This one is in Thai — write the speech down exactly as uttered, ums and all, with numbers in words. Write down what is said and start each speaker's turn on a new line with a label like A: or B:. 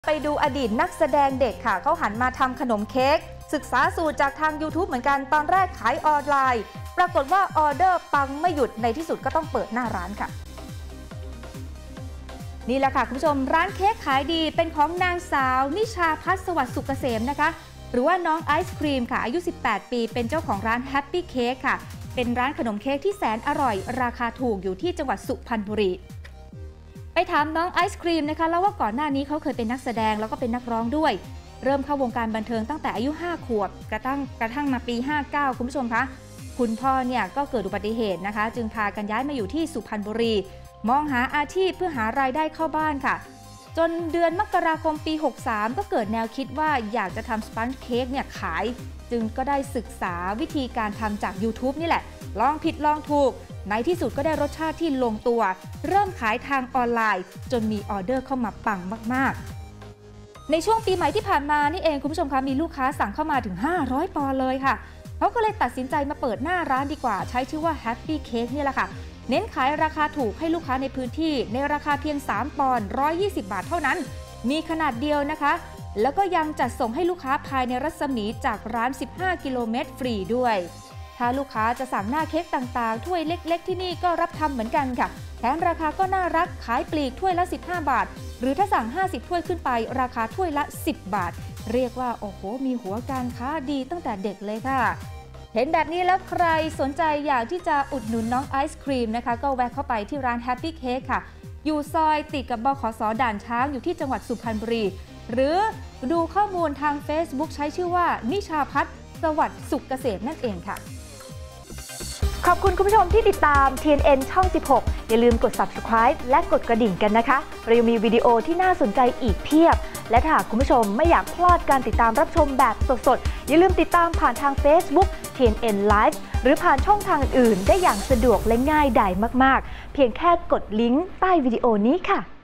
A: ไปดูอดีตนักแสดงเด็กค่ะเขาหันมาทำขนมเค้กศึกษาสูตรจากทาง ยูทูบ เหมือนกันตอนแรกขายออนไลน์ปรากฏว่าออเดอร์ปังไม่หยุดในที่สุดก็ต้องเปิดหน้าร้านค่ะนี่แหละค่ะคุณผู้ชมร้านเค้กขายดีเป็นของนางสาวนิชาพัฒน์สวัสดิ์สุกเกษมนะคะหรือว่าน้องไอศครีมค่ะอายุสิบแปดปีเป็นเจ้าของร้านแฮปปี้เค้กค่ะเป็นร้านขนมเค้กที่แสนอร่อยราคาถูกอยู่ที่จังหวัดสุพรรณบุรีไปถามน้องไอศครีมนะคะแล้วว่าก่อนหน้านี้เขาเคยเป็นนักแสดงแล้วก็เป็นนักร้องด้วยเริ่มเข้าวงการบันเทิงตั้งแต่อายุห้าขวบกระทั่งกระทั่งมาปีห้าเก้าคุณผู้ชมคะคุณพ่อเนี่ยก็เกิดอุบัติเหตุนะคะจึงพากันย้ายมาอยู่ที่สุพรรณบุรีมองหาอาชีพเพื่อหารายได้เข้าบ้านค่ะจนเดือนมกราคมปีหกสามก็เกิดแนวคิดว่าอยากจะทำสปันจ์เค้กเนี่ยขายจึงก็ได้ศึกษาวิธีการทำจาก ยูทูบ นี่แหละลองผิดลองถูกในที่สุดก็ได้รสชาติที่ลงตัวเริ่มขายทางออนไลน์จนมีออเดอร์เข้ามาปังมากๆในช่วงปีใหม่ที่ผ่านมานี่เองคุณผู้ชมคะมีลูกค้าสั่งเข้ามาถึงห้าร้อยปอนด์เลยค่ะเขาก็เลยตัดสินใจมาเปิดหน้าร้านดีกว่าใช้ชื่อว่า Happy Cake นี่แหละค่ะเน้นขายราคาถูกให้ลูกค้าในพื้นที่ในราคาเพียงสามปอนด์หนึ่งร้อยยี่สิบบาทเท่านั้นมีขนาดเดียวนะคะแล้วก็ยังจัดส่งให้ลูกค้าภายในรัศมีจากร้านสิบห้ากิโลเมตรฟรีด้วยถ้าลูกค้าจะสั่งหน้าเค้กต่างๆถ้วยเล็กๆที่นี่ก็รับทำเหมือนกันค่ะแถมราคาก็น่ารักขายปลีกถ้วยละสิบห้าบาทหรือถ้าสั่งห้าสิบถ้วยขึ้นไปราคาถ้วยละสิบบาทเรียกว่าโอ้โหมีหัวการค้าดีตั้งแต่เด็กเลยค่ะเห็นแบบนี้แล้วใครสนใจอยากที่จะอุดหนุนน้องไอศครีมนะคะก็แวะเข้าไปที่ร้าน Happy Cake ค่ะอยู่ซอยติดกับบขส.ด่านช้างอยู่ที่จังหวัดสุพรรณบุรีหรือดูข้อมูลทาง Facebook ใช้ชื่อว่านิชาพัฒน์สวัสดิ์สุกเกษมนั่นเองค่ะขอบคุณคุณผู้ชมที่ติดตาม ที เอ็น เอ็น ช่อง สิบหก อย่าลืมกด ซับสไครบ์ และกดกระดิ่งกันนะคะเรายังมีวิดีโอที่น่าสนใจอีกเพียบและถ้าหากคุณผู้ชมไม่อยากพลาดการติดตามรับชมแบบสดๆอย่าลืมติดตามผ่านทาง Facebook ที เอ็น เอ็น Live หรือผ่านช่องทางอื่นได้อย่างสะดวกและง่ายดายมากๆเพียงแค่กดลิงก์ใต้วิดีโอนี้ค่ะ